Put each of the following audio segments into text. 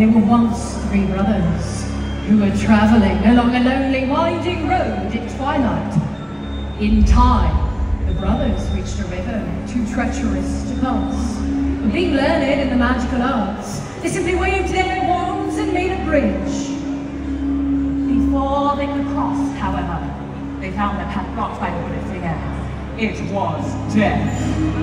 There were once three brothers who were traveling along a lonely winding road at twilight. In time, the brothers reached a river too treacherous to cross. But being learned in the magical arts, they simply waved their wands and made a bridge. Before they could cross, however, they found their path blocked by the wooded air. It was death.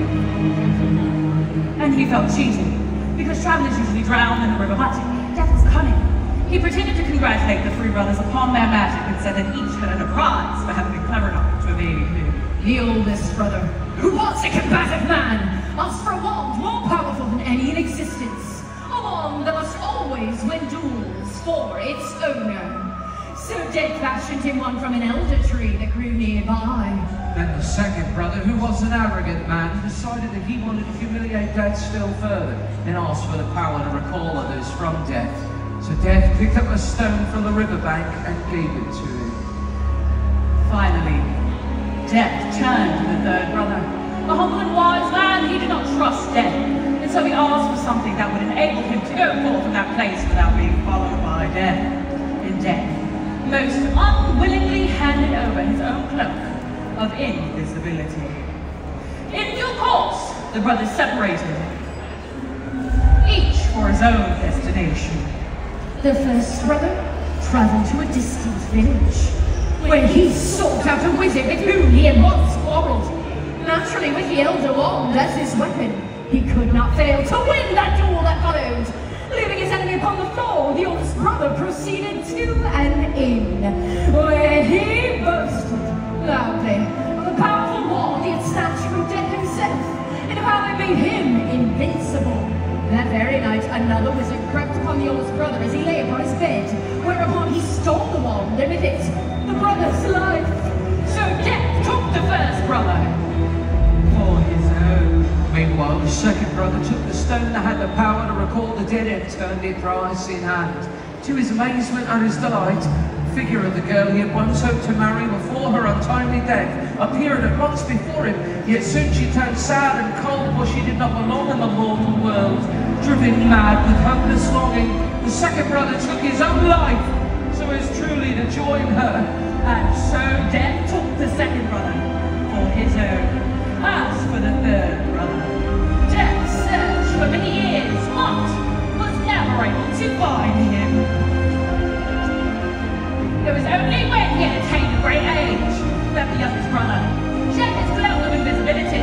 And he felt cheated, because travelers usually drown in the river, but death was cunning. He pretended to congratulate the three brothers upon their magic and said that each had earned a prize for having been clever enough to evade him. The oldest brother, who was a combative man, asked for a wand more powerful than any in existence. A wand that must always win duels for its owner. So Death fashioned him one from an elder tree that grew nearby. Then the second brother, who was an arrogant man, decided that he wanted to humiliate Death still further and asked for the power to recall others from Death. So Death picked up a stone from the riverbank and gave it to him. Finally, Death turned to the third brother. A humble and wise man, he did not trust Death, and so he asked for something that would enable him to go forth from that place without being followed by Death. And Death most unwillingly handed over his own cloak of invisibility. In due course, the brothers separated, each for his own destination. The first brother traveled to a distant village, where he sought out a wizard with whom he had once quarreled. Naturally, with the elder wand as his weapon, he could not fail to win that duel that followed. Leaving his enemy upon the floor, the oldest brother proceeded to an inn, where he boasted loudly of the powerful wand he had snatched from Death himself, and of how it made him invincible. That very night, another wizard crept upon the oldest brother as he lay upon his bed, whereupon he stole the wand, and with it, the brother's life. So Death took the first brother for his own. Meanwhile, the second brother took the stone that had the power to recall the dead and turned it thrice in hand. To his amazement and his delight, the figure of the girl he had once hoped to marry before her untimely death appeared at once before him, yet soon she turned sad and cold, for she did not belong in the mortal world. Driven mad with hopeless longing, the second brother took his own life, so as truly to join her. And so Death took the second brother for his own. As for the third brother, Death searched for many years, but was never able to find him. It was only when he had attained a great age that the youngest brother shed his cloak of invisibility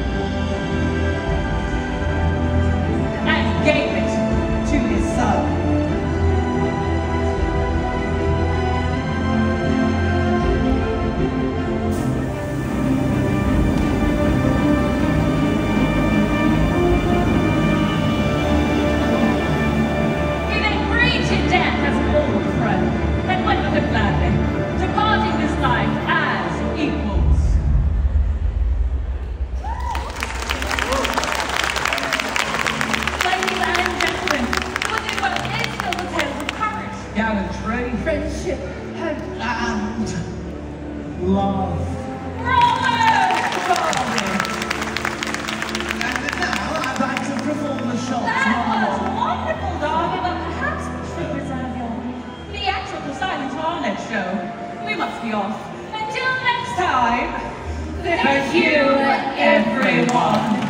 and gave it to his son. Gallantry, Friendship and love. And now I'd like to perform a short That was wonderful, darling, but perhaps we should reserve your theatrical silence for our next show. We must be off. Until next time, thank you, everyone.